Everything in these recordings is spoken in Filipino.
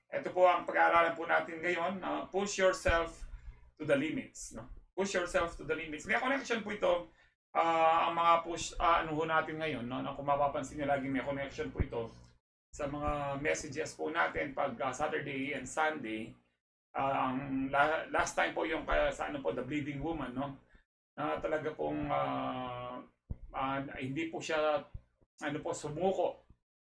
Ito po ang pag-aaralan po natin ngayon. Push yourself to the limits. No? Push yourself to the limits. May connection po ito. Ang mga push, ano ho natin ngayon. No? Kung mapapansin niyo, lagi may connection po ito sa mga messages po natin pag Saturday and Sunday. Ang last time po yung sa ano po, The Bleeding Woman. No? Talaga pong hindi po siya ano po, sumuko.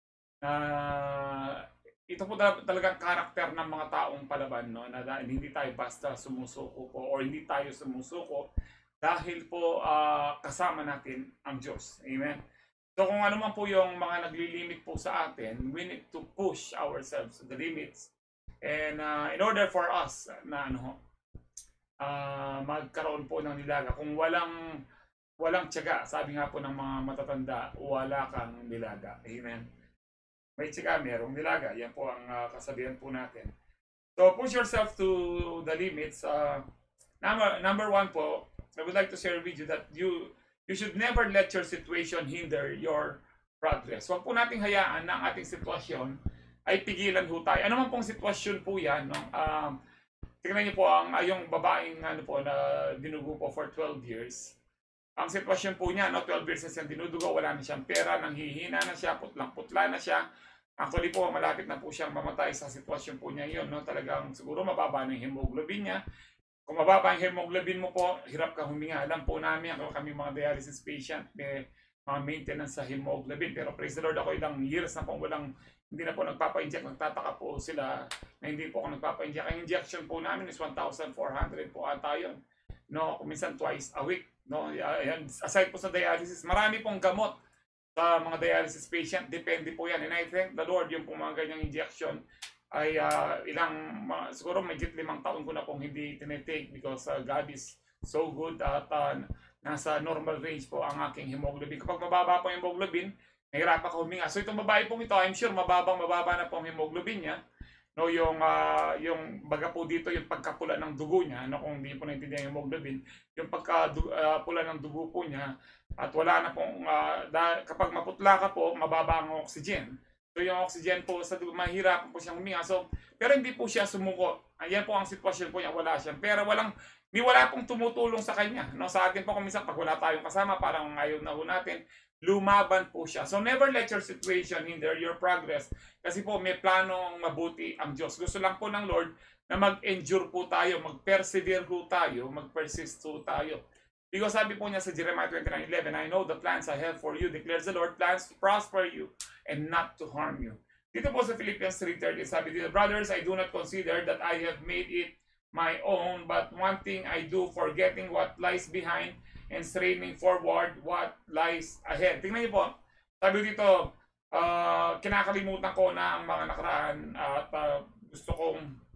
Ito po talagang karakter ng mga taong palaban, no? Na hindi tayo basta sumusuko po or hindi tayo sumusuko dahil po kasama natin ang Diyos. Amen. So kung ano man po yung mga naglilimit po sa atin, we need to push ourselves to the limits. And in order for us na magkaroon po ng nilaga, kung walang tiyaga, sabi nga po ng mga matatanda, wala kang nilaga. Amen. May tsika, merong nilaga. Yan po ang kasabihan po natin. So, push yourself to the limits. Number one po, I would like to share with you that you should never let your situation hinder your progress. Huwag po nating hayaan na ang ating sitwasyon ay pigilan ho tayo. Ano man pong sitwasyon po yan, no? Tingnan niyo po yung babaeng na dinugo po for 12 years. Ang sitwasyon po niya, 12 years na siyang dinudugo, wala na siyang pera, nanghihina na siya, putlang-putla na siya. Actually po, malapit na po siyang mamatay sa sitwasyon po niya yun. No? Talagang siguro mababa na yung hemoglobin niya. Kung mababa ang hemoglobin mo po, hirap ka huminga. Alam po namin, kami mga dialysis patient, may mga maintenance sa hemoglobin. Pero praise the Lord, ako ilang years na po hindi na po nagpapa-inject. Nagtataka po sila na hindi po ako nagpapa-inject. Ang injection po namin is 1,400 po ata yun. No, minsan twice a week. No, aside po sa dialysis, marami pong gamot sa mga dialysis patient. Depende po yan. And I thank the Lord, yung po mga ganyang injection ay siguro magigit 5 taon ko na pong hindi tinitake because God is so good at nasa normal range po ang aking hemoglobin. Kapag mababa po yung hemoglobin, nahirapan ka huminga. So itong babae pong ito, I'm sure mababa na po ang hemoglobin niya. No, yung baga po dito yung pagkapula ng dugo niya, no, kung hindi po naintindihan yung hemoglobin, yung pagkapula ng dugo po niya at wala na pong kapag maputla ka po, mababa ang oxygen. So yung oxygen po sa dugo, mahirapan po siyang huminga. So, pero hindi po siya sumuko. Ayan po ang sitwasyon po niya, wala siyang pera, wala pong tumutulong sa kanya. No, sa atin po kung minsan pag wala tayong kasama, parang ayaw na ho natin, lumaban po siya. So never let your situation hinder your progress. Kasi po may planong mabuti ang Diyos. Gusto lang po ng Lord na mag-endure po tayo, mag-persevere po tayo, mag-persist po tayo. Because sabi po niya sa Jeremiah 29:11, I know the plans I have for you, declares the Lord, plans to prosper you and not to harm you. Dito po sa Philippians 3:30, sabi dito, brothers, I do not consider that I have made it my own, but one thing I do, forgetting what lies behind and straining forward what lies ahead. Tingnan niyo po, sabi dito, kinakalimutan ko na ang mga nakaraan at gusto kong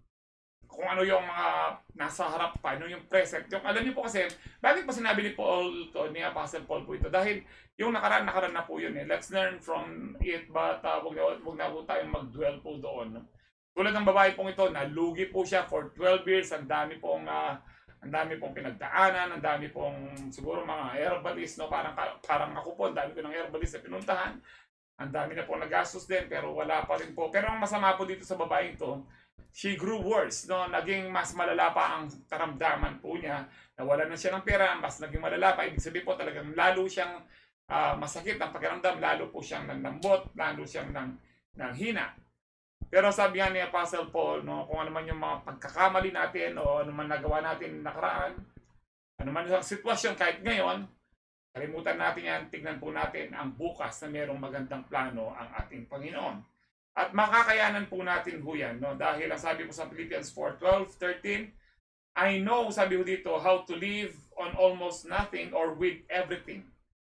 kung ano yung mga nasa harap pa, ano yung present. Yung alam niyo po kasi, bakit pa sinabi ni Paul to, ni Apostle Paul po ito? Dahil yung nakaraan na po yun eh. Let's learn from it, but wag na po tayong mag-dwell po doon. Tulad ng babae pong ito, nalugi po siya for 12 years, ang dami pong pinagdaanan, ang dami pong siguro mga herbalist, no? Parang ako po, ang dami ko ng herbalist na pinuntahan. Ang dami na po nagastos din, pero wala pa rin po. Pero ang masama po dito sa babaeng to, she grew worse, no? Naging mas malala pa ang karamdaman po niya. Nawala na siya ng pera, mas naging malala pa. Ibig sabihin po talagang lalo siyang masakit ang pakiramdam, lalo po siyang nanlambot, lalo siyang nanghina. Pero sabi nga ni Apostle Paul, no, kung ano man yung mga pagkakamali natin o ano man nagawa natin nakaraan, ano man yung sitwasyon kahit ngayon, kalimutan natin yan, tignan po natin ang bukas na mayroong magandang plano ang ating Panginoon. At makakayanan po natin ho yan, no? Dahil ang sabi po sa Philippians 4:12-13, I know, sabi ko dito, how to live on almost nothing or with everything.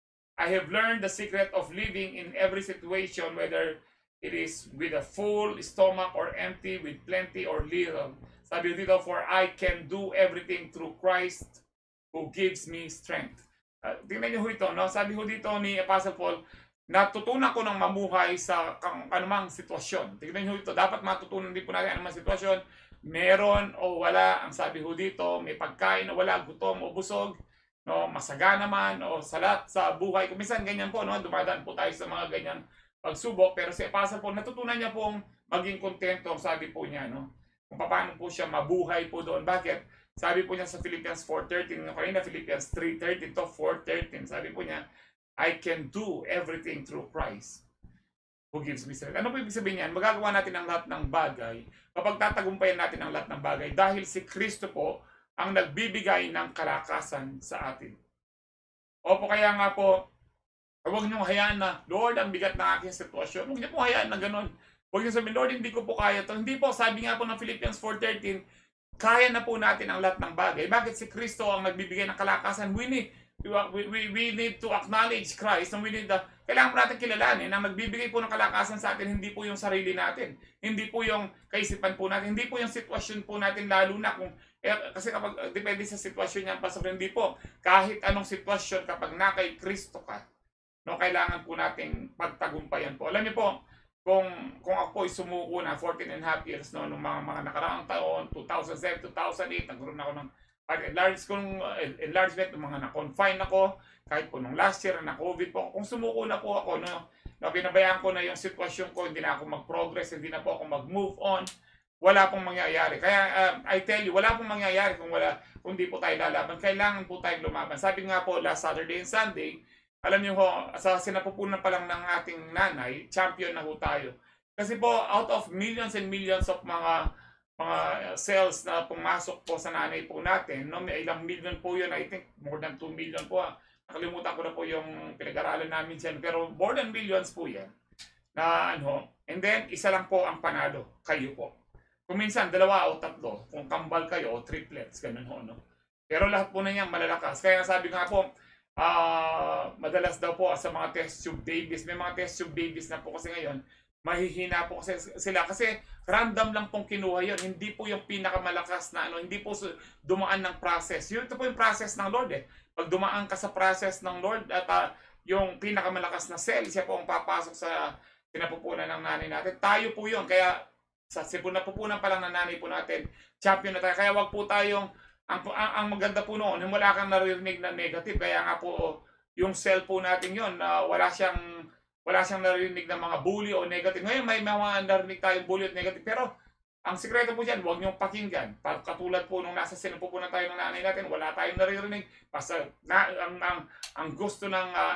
I have learned the secret of living in every situation, whether it is with a full stomach or empty, with plenty or little. Sabi dito, for I can do everything through Christ who gives me strength. Tingnan niyo ito, no? Sabi ko dito ni Apostle Paul, natutunan ko ng mamuhay sa anumang sitwasyon. Tingnan niyo ito, dapat matutunan din po natin anumang sitwasyon. Meron o wala, ang sabi ko dito, may pagkain o wala, gutom o busog, no? Masaga naman o salat sa buhay. Kung minsan ganyan po, no? Dumadaan po tayo sa mga ganyan pagsubok, pero si Apostle Paul, natutunan niya pong maging kontento, sabi po niya, no? Kung paano po siya mabuhay po doon. Bakit? Sabi po niya sa Philippians 4:13, no? Kanina Philippians 3:13 to 4:13, sabi po niya, I can do everything through Christ who gives me strength. Ano po ibig sabihin niyan? Magagawa natin ang lahat ng bagay kapag tatagumpayan natin ang lahat ng bagay dahil si Kristo po ang nagbibigay ng kalakasan sa atin. Opo, kaya nga po, huwag niyong hayaan na, Lord, ang bigat ng aking sitwasyon. Huwag niyo po hayaan na ganun. Huwag niyo sabihin, Lord, hindi ko po kaya ito. Hindi po, sabi nga po ng Philippians 4:13, kaya na po natin ang lahat ng bagay. Bakit si Kristo ang nagbibigay ng kalakasan? We need to acknowledge Christ, and we need kailangan po natin kilalanin na magbibigay po ng kalakasan sa atin, hindi po yung sarili natin, hindi po yung kaisipan po natin, hindi po yung sitwasyon po natin, lalo na kung kasi kapag depende sa sitwasyon niya, pastor, hindi po kahit anong sitwasyon kapag na kay Kristo ka, no, kailangan po nating pagtagumpayan po. Alam niyo po, kung ako ay sumuko na 14 and a half years, no, nung mga nakaraang taon, 2007, 2008, nagkaroon ako ng enlargement, ng mga na-confine ako, kahit po nung last year na COVID po, kung sumuko na po ako, no, pinabayaan ko na yung sitwasyon ko, hindi na ako mag-progress, hindi na po ako mag-move on, wala pong mangyayari. Kaya I tell you, wala pong mangyayari kung di po tayo lalaban. Kailangan po tayong lumaban. Sabi nga po last Saturday and Sunday, alam niyo ho, sa sinapupunan pa lang ng ating nanay, champion na ho tayo. Kasi po, out of millions and millions of mga cells na pumasok po sa nanay po natin, no, may ilang million po yun, I think more than 2 million po. Nakalimutan ko na po yung pinag-aralan namin dyan, pero more than millions po yan. Na ano, and then isa lang po ang panalo, kayo po. Kung minsan, dalawa o tatlo, kung kambal kayo o triplets, ganun ho, no. Pero lahat po na yan malalakas. Kaya sabi nga po, madalas daw po sa mga test tube babies, may mga test tube babies na po kasi ngayon, mahihina po kasi sila kasi random lang pong kinuha yun, hindi po yung pinakamalakas na ano, hindi po dumaan ng process. Yun, ito po yung process ng Lord eh. Pag dumaan ka sa process ng Lord at yung pinakamalakas na cell, siya po ang papasok sa pinapupunan ng nanay natin. Tayo po yun, kaya sa napupunan pa lang ng nanay po natin, champion na tayo. Kaya wag po tayong ang maganda po noon, wala kang naririnig na negative. Kaya nga po, yung cell po natin yun, wala siyang naririnig na mga bully o negative. Ngayon, may mga narinig tayong bully at negative. Pero, ang sikreto po dyan, huwag niyong pakinggan. Katulad po nung nasa sinapupunan tayo ng nanay natin, wala tayong naririnig. Basta, ang gusto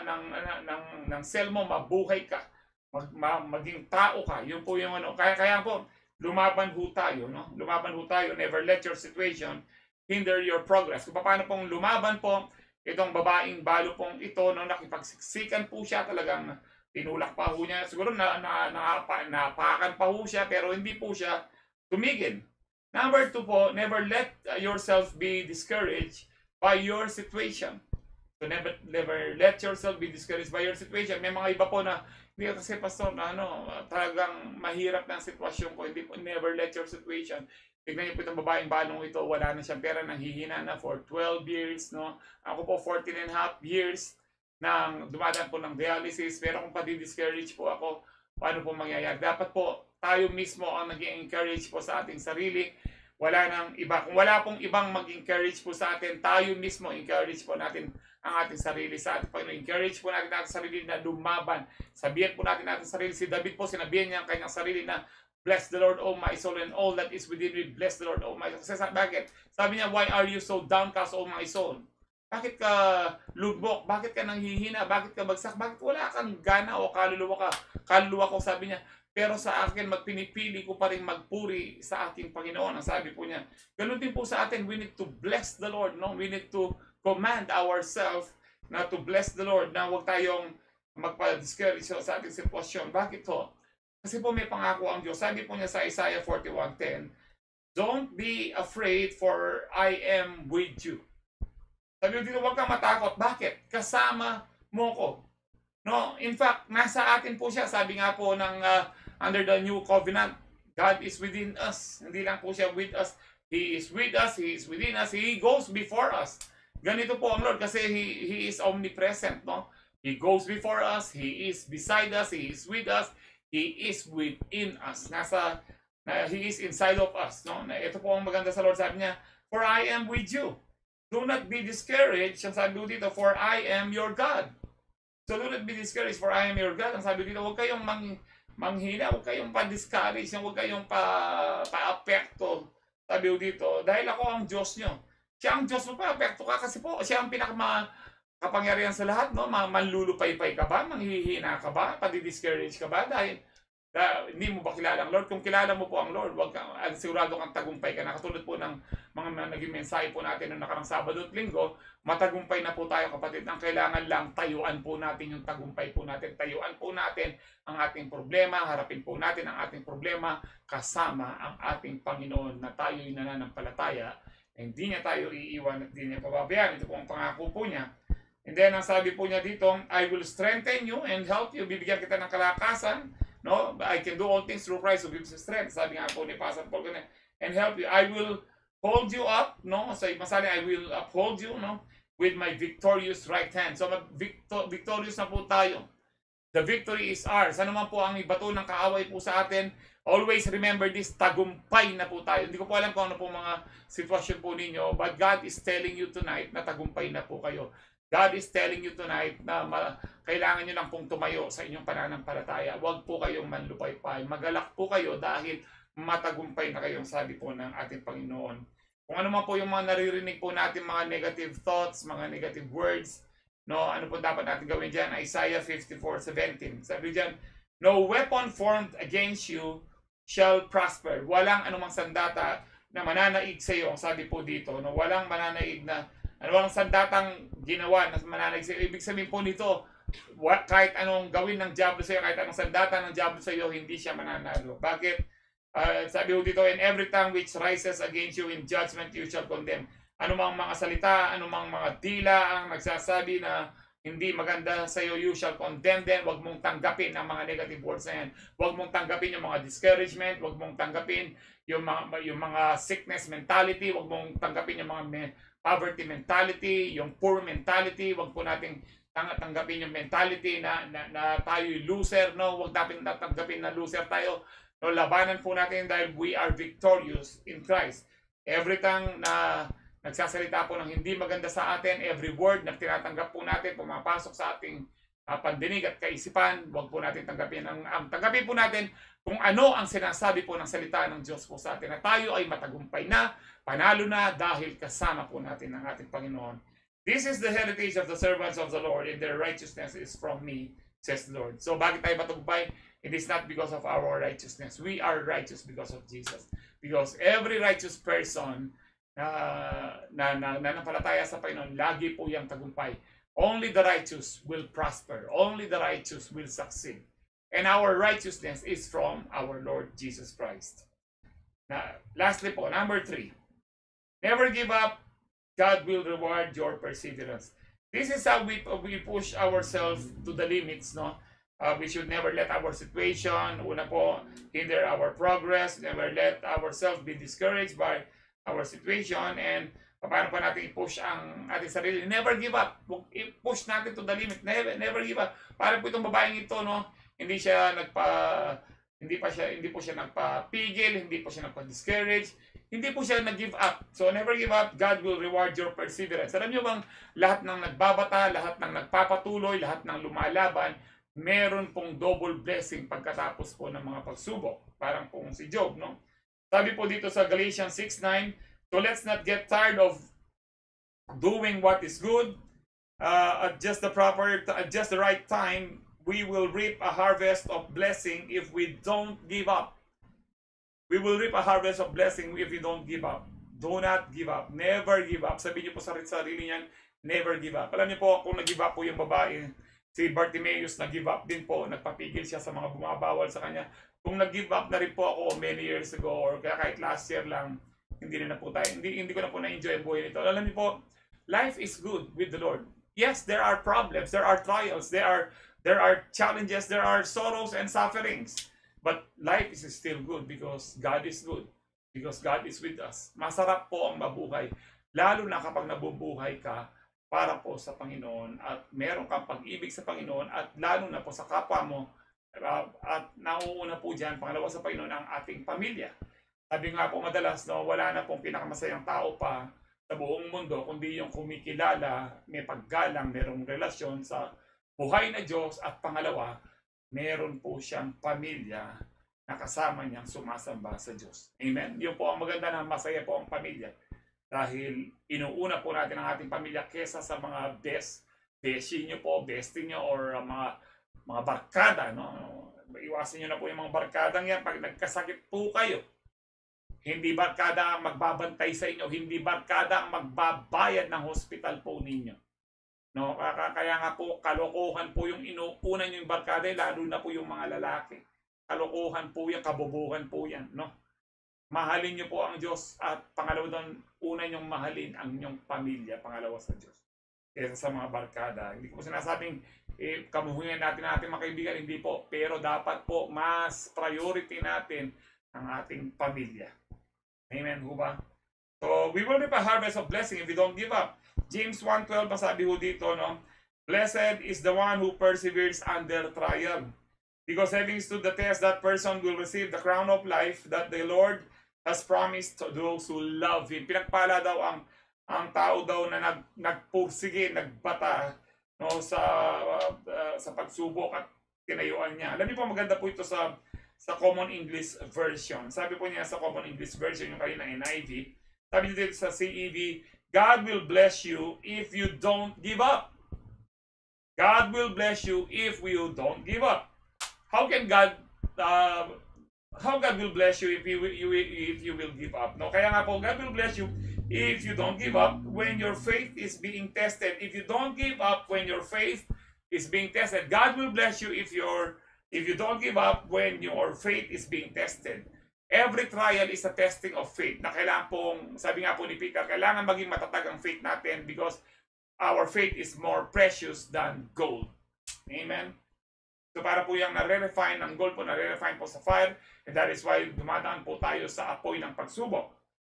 ng cell mo, mabuhay ka. Maging tao ka. Yun po yung ano. Kaya po, lumaban ho tayo. No? Lumaban ho tayo. Never let your situation hinder your progress. Kung paano pong lumaban po, itong babaeng balo pong ito, no, nakipagsiksikan po siya, talagang tinulak pa ho niya. Siguro napakan pa ho siya, pero hindi po siya tumigil. Number 2 po, never let yourself be discouraged by your situation. So never let yourself be discouraged by your situation. May mga iba po na, hindi kasi pastor na talagang mahirap na ang sitwasyon ko. Hindi po, never let your situation. Tignan niyo po itong babaeng balong ito, wala na siyang pera, nanghihina na for 12 years, no? Ako po 14 and a half years nang dumadaan po ng dialysis, pero kung padi-discourage po ako, paano po mangyayari? Dapat po tayo mismo ang nag-encourage po sa ating sarili. Wala nang iba. Kung wala pong ibang mag-encourage po sa atin, tayo mismo encourage po natin ang ating sarili sa ating Panginoon. Encourage po natin ang sarili na lumaban. Sabihan po natin ang sarili. Si David po, sinabihan niya ang kanyang sarili na, bless the Lord, O my soul, and all that is within me. Bless the Lord, O my soul. Kasi bakit? Sabi niya, why are you so downcast, O my soul? Bakit ka lubok? Bakit ka nanghihina? Bakit ka bagsak? Bakit wala kang gana o kaluluwa ka? Kaluluwa ko, sabi niya. Pero sa akin, magpinipili ko pa rin magpuri sa aking Panginoon. Ang sabi po niya. Ganun din po sa atin, we need to bless the Lord. No? We need to command ourselves na to bless the Lord, na huwag tayong magpa-discourage sa ating sitwasyon. Bakit to? Kasi po may pangako ang Diyos. Sabi po niya sa Isaiah 41:10, don't be afraid for I am with you. Sabi mo dito, huwag kang matakot. Bakit? Kasama mo ko. No? In fact, nasa atin po siya. Sabi nga po ng under the new covenant, God is within us. Hindi lang po siya with us. He is with us. He is within us. He goes before us. Ganito po ang Lord kasi He is omnipresent. No? He goes before us. He is beside us. He is with us. He is within us. He is inside of us. No? Ito po ang maganda sa Lord. Sabi niya, for I am with you. Do not be discouraged. Ang sabi ko dito, for I am your God. So do not be discouraged, for I am your God. Ang sabi dito, huwag kayong manghina, huwag kayong pa-discourage, huwag kayong pa-apekto. Sabi dito, dahil ako ang Diyos nyo. Siya ang Diyos mo, pa-apekto ka kasi po, siya ang kapangyarihan sa lahat, no? Manlulupaypay ka ba? Manghihina ka ba? Padi-discourage ka ba? Dahil hindi mo ba kilala ang Lord? Kung kilala mo po ang Lord, wag kang sigurado kang tagumpay ka na. Katulad po ng mga naging mensahe po natin noong nakarang Sabado at Linggo, matagumpay na po tayo, kapatid. Ang kailangan lang, tayuan po natin yung tagumpay po natin. Tayuan po natin ang ating problema, harapin po natin ang ating problema kasama ang ating Panginoon na tayo'y nananampalataya. Hindi niya tayo iiwan at hindi niya pababayaan. Ito po ang pangako po niya. And then, ang sabi po niya dito, I will strengthen you and help you. Bibigyan kita ng kalakasan. No, I can do all things through Christ who gives us strength. Sabi nga po ni Pastor Paul, and help you. I will hold you up, no? Sa masali, I will uphold you, no? With my victorious right hand. So, victorious na po tayo. The victory is ours. Ano man po ang ibato ng kaaway po sa atin, always remember this, tagumpay na po tayo. Hindi ko po alam kung ano po mga sitwasyon po ninyo, but God is telling you tonight na tagumpay na po kayo. God is telling you tonight na kailangan nyo lang pong tumayo sa inyong pananampalataya. Huwag po kayong manlupaypay. Magalak po kayo dahil matagumpay na kayong sabi po ng ating Panginoon. Kung ano man po yung mga naririnig po natin, mga negative thoughts, mga negative words, no, ano po dapat natin gawin dyan? Isaiah 54:17. Sabi dyan, no weapon formed against you shall prosper. Walang anumang sandata na mananaig sa iyo. Ang sabi po dito, no, walang mananaig na walang sandatang ginawa na mananaig sa iyo. Ibig sabihin po nito, kahit anong gawin ng diablo sa iyo, kahit anong sandata ng diablo sa iyo, hindi siya mananalo. Bakit? Sabi po dito, and every tongue which rises against you in judgment you shall condemn. Anumang mga salita, anumang mga dila ang nagsasabi na hindi maganda sa iyo, you shall condemn them. Huwag mong tanggapin ang mga negative words na yan. Huwag mong tanggapin yung mga discouragement. Huwag mong tanggapin yung mga sickness mentality. Huwag mong tanggapin yung mga poverty mentality, yung poor mentality. Huwag po nating tanggapin yung mentality na tayo'y loser. No? Huwag natin tanggapin na loser tayo. No, labanan po natin dahil we are victorious in Christ. Every time na nagsasalita po ng hindi maganda sa atin, every word na tinatanggap po natin, pumapasok sa ating pandinig at kaisipan, huwag po natin tanggapin. Tanggapin po natin kung ano ang sinasabi po ng salita ng Diyos po sa atin, na tayo ay matagumpay na, panalo na, dahil kasama po natin ang ating Panginoon. This is the heritage of the servants of the Lord, and their righteousness is from me, says the Lord. So bakit tayo matagumpay? It is not because of our righteousness. We are righteous because of Jesus. Because every righteous person na napalataya sa Panginoon, lagi po yung tagumpay. Only the righteous will prosper. Only the righteous will succeed. And our righteousness is from our Lord Jesus Christ. Lastly po, number 3. Never give up. God will reward your perseverance. This is how we push ourselves to the limits, no? We should never let our situation, una po, hinder our progress. Never let ourselves be discouraged by our situation. And paano pa natin i-push ang ating sarili? Never give up. I-push natin to the limit. Never give up. Para po itong babaeng ito, no? Hindi po siya nagpapigil, hindi po siya nagpa-discourage, hindi po siya nag-give up. So never give up. God will reward your perseverance. Alam niyo bang lahat ng nagbabata, lahat ng nagpapatuloy, lahat ng lumalaban, meron pong double blessing pagkatapos po ng mga pagsubok. Parang pong si Job, no? Sabi po dito sa Galatians 6:9, so let's not get tired of doing what is good. At just the right time, we will reap a harvest of blessing if we don't give up. We will reap a harvest of blessing if we don't give up. Do not give up. Never give up. Sabihin niyo po sa sarili niyan, never give up. Alam niyo po, kung nag-give up po yung babae, si Bartimaeus, nag-give up din po. Nagpapigil siya sa mga bumabawal sa kanya. Kung nag-give up na rin po ako many years ago, or kaya kahit last year lang, hindi na po tayo. Hindi ko na po na-enjoy ang buhay nito. Alam niyo po, life is good with the Lord. Yes, there are problems, there are trials, there are challenges, there are sorrows and sufferings. But life is still good because God is good. Because God is with us. Masarap po ang mabuhay. Lalo na kapag nabubuhay ka para po sa Panginoon at meron kang pag-ibig sa Panginoon at lalo na po sa kapwa mo at nauuna po dyan, pangalawa sa Panginoon, ang ating pamilya. Sabi nga po madalas, no, wala na pong pinakamasayang tao pa sa buong mundo kundi yung kumikilala, may paggalang, merong relasyon sa buhay na Diyos, at pangalawa, meron po siyang pamilya na kasama niyang sumasamba sa Diyos. Amen? Yun po ang maganda, na masaya po ang pamilya. Dahil inuuna po natin ang ating pamilya kesa sa mga beshi nyo po, bestie nyo, or mga barkada. No? Iwasan nyo na po yung mga barkadang yan. Pag nagkasakit po kayo, hindi barkada ang magbabantay sa inyo, hindi barkada ang magbabayad ng hospital po ninyo. No, kaya nga po kalokohan po yung inuunan yung barkada, lalo na po yung mga lalaki. Kalokohan po yan, kabobohan po yan, no? Mahalin niyo po ang Diyos, at pangalawa doon, una niyong mahalin ang inyong pamilya, pangalawa sa Diyos. Kesa sa mga barkada. Hindi ko po sinasabing kamuhingan natin ang ating mga kaibigan, hindi po. Pero dapat po mas priority natin ang ating pamilya. Amen ho ba? So, we will reap a harvest of blessing if we don't give up. James 1:12, masabi ho dito, no? Blessed is the one who perseveres under trial. Because having stood the test, that person will receive the crown of life that the Lord has promised to those who love Him. Pinagpala daw ang tao daw na nagpursige, nagbata, no, sa pagsubok at tinayuan niya. Alam niyo po, maganda po ito sa Common English Version. Sabi po niya sa Common English Version, yung kanina NIV, sabi dito sa CEV, God will bless you if you don't give up. God will bless you if you don't give up. How God will bless you if you will give up? No, kaya nga po, God will bless you if you don't give up when your faith is being tested. If you don't give up when your faith is being tested, God will bless you if you don't give up when your faith is being tested. Every trial is a testing of faith. Na kailangan pong, sabi nga po ni Peter, kailangan maging matatag ang faith natin because our faith is more precious than gold. Amen? So para po yung nare-refine ng gold po, nare-refine po sa fire, and that is why dumadaan po tayo sa apoy ng pagsubok.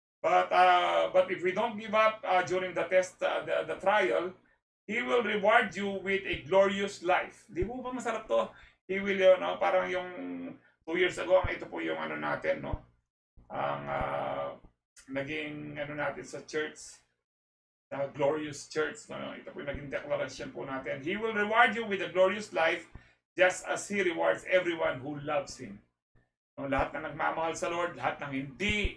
But if we don't give up during the test, the trial, He will reward you with a glorious life. Di po ba masarap to? He will, no? Parang yung 2 years ago, ito po yung ano natin, no? Ang naging ano natin sa church, glorious church, no? Ito po yung naging declaration po natin. He will reward you with a glorious life just as He rewards everyone who loves Him. No, lahat na nagmamahal sa Lord, lahat ng hindi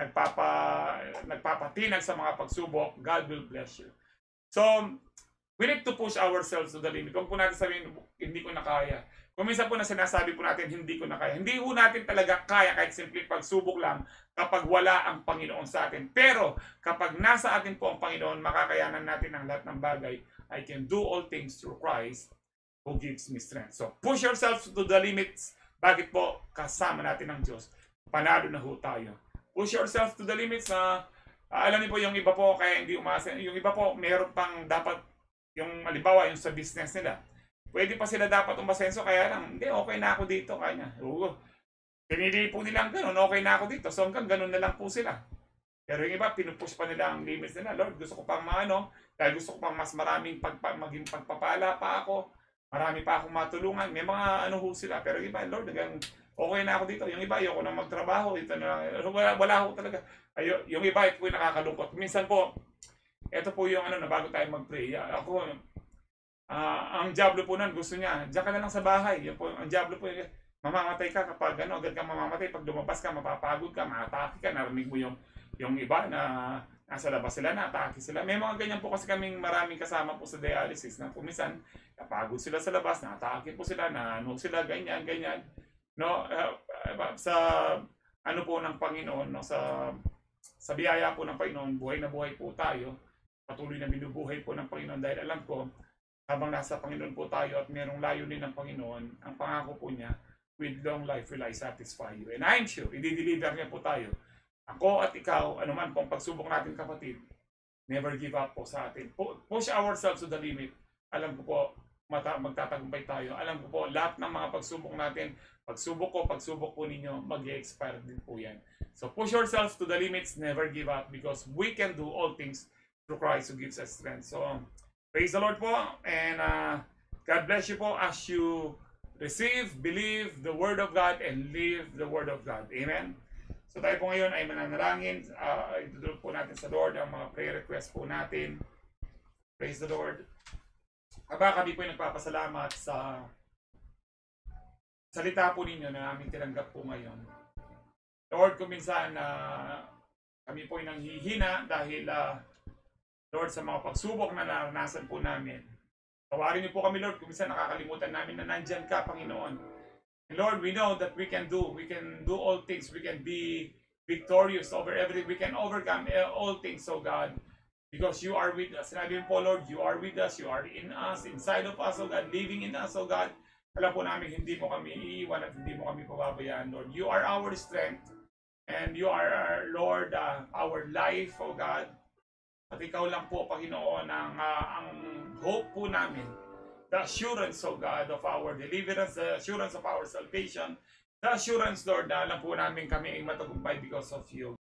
nagpapatinag sa mga pagsubok, God will bless you. So, we need to push ourselves to the limit. Kung po natin sabihin, hindi ko na kaya. Kung minsan po na sinasabi po natin, hindi ko na kaya. Hindi po natin talaga kaya kahit simple pagsubok lang kapag wala ang Panginoon sa atin. Pero kapag nasa atin po ang Panginoon, makakayanan natin ang lahat ng bagay. I can do all things through Christ who gives me strength. So, push yourself to the limits. Bakit po? Kasama natin ang Diyos. Panalo na ho tayo. Push yourself to the limits na, alam niyo po, yung iba po kaya hindi umasa. Yung iba po, meron pang dapat, yung halimbawa, yung sa business nila. Pwede pa sila dapat umasenso, kaya lang, hindi, okay na ako dito, kanya. Pinili po nilang ganun, okay na ako dito. So hanggang ganun na lang po sila. Pero yung iba, pinupush pa nila ang limits nila. Lord, gusto ko pang maano, dahil gusto ko pang mas maraming maging pagpapala pa ako. Marami pa akong matulungan. May mga ano ho sila. Pero yung iba, Lord, hanggang okay na ako dito. Yung iba, ayoko na magtrabaho. Ito na, wala ho talaga. Yung iba, ito po yung nakakalungkot. Minsan po, ito po yung ano na bago tayo mag-pray. Ako, ang Diablo po nun, gusto niya, diyan ka na lang sa bahay. Yung po, ang Diablo po, mamamatay ka kapag ano, agad kang mamamatay. Pag lumabas ka, mapapagod ka, maatake ka, narinig mo yung iba na nasa labas sila, naatake sila. May mga ganyan po kasi kaming maraming kasama po sa dialysis na kumisan, napagod sila sa labas, naatake po sila, naano sila, ganyan. No, sa ano po ng Panginoon, no, sa biyaya po ng Panginoon, buhay na buhay po tayo. Patuloy na binubuhay po ng Panginoon dahil alam ko, habang nasa Panginoon po tayo at merong layunin ng Panginoon, ang pangako po niya, with long life will I satisfy you. And I'm sure, i-deliver niya po tayo. Ako at ikaw, anuman pong pagsubok natin kapatid, never give up po sa atin. Push ourselves to the limit. Alam ko po, magtatagumpay tayo. Alam ko po, lahat ng mga pagsubok natin, pagsubok po ninyo, mag-expire din po yan. So push yourselves to the limits, never give up, because we can do all things through Christ who gives us strength. So, praise the Lord po, and God bless you po as you receive, believe the Word of God, and live the Word of God. Amen? So tayo po ngayon ay mananalangin. Itutulog po natin sa Lord ang mga prayer request po natin. Praise the Lord. Aba, kami po ay nagpapasalamat sa salita po ninyo na aming tinanggap po ngayon. Lord, kung minsan kami po ay nanghihina dahil Lord, sa mga pagsubok na naranasan po namin. Tawarin niyo po kami, Lord, kung minsan nakakalimutan namin na nandyan ka, Panginoon. And Lord, we know that we can do all things. We can be victorious over everything. We can overcome all things, so God, because you are with us. Sinabi mo po, Lord, you are with us. You are in us, inside of us, oh God, living in us, oh God. Alam po namin, hindi mo kami iiwan at hindi mo kami pababayaan, Lord. You are our strength. And you are, our Lord, our life, oh God. At ikaw lang po, Panginoon, ang hope po namin. The assurance, oh God, of our deliverance, the assurance of our salvation, the assurance, Lord, na alam po namin kami ay matagumpay because of you.